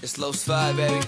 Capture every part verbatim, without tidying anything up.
It's Los Five, baby.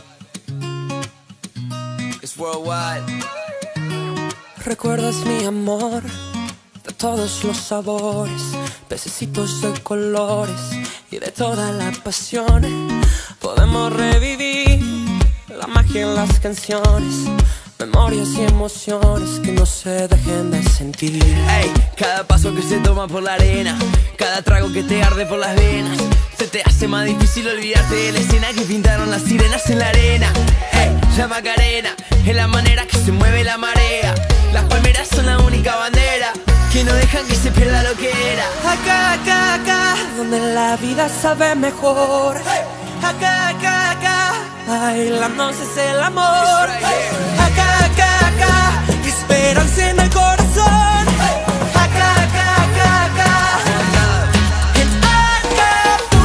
It's worldwide. Recuerdas mi amor de todos los sabores, pececitos de colores y de toda la pasión. Podemos revivir la magia en las canciones, memorias y emociones que no se dejen de sentir. Ey, cada paso que se toma por la arena, cada trago que te arde por las venas, se te hace más difícil olvidarte de la escena que pintaron las sirenas en la arena. Ey, la Macarena es la manera que se mueve la marea. Las palmeras son la única bandera que no dejan que se pierda lo que era. Acá, acá, acá, donde la vida sabe mejor. Acá, acá, acá, bailando es el amor. Acá, acá, acá, esperanza en el corazón. Acá, acá, acá, acá, en Acapulco.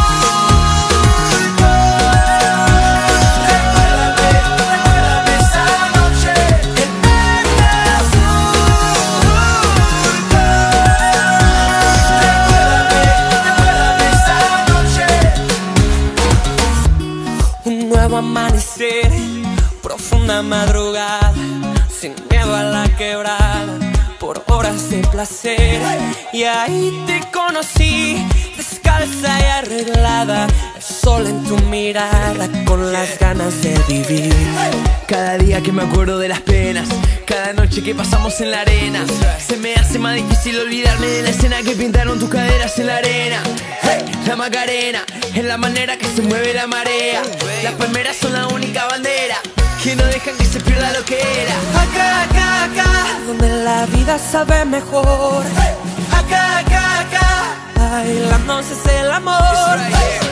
Recuérdame, recuérdame esa noche en Acapulco. Recuérdame, recuérdame esa noche. Un nuevo amanecer, profunda madrugada, sin miedo a la quebrada, por horas de placer. Y ahí te conocí, descalza y arreglada, el sol en tu mirada, con las ganas de vivir. Cada día que me acuerdo de las penas, cada noche que pasamos en la arena, se me hace más difícil olvidarme de la escena que pintaron tus caderas en la arena. Hey, la Macarena es la manera que se mueve la marea. Las palmeras son la única bandera que no dejan que se pierda lo que era. Acá, acá, acá, donde la vida sabe mejor. Acá, acá, acá, bailando es el amor.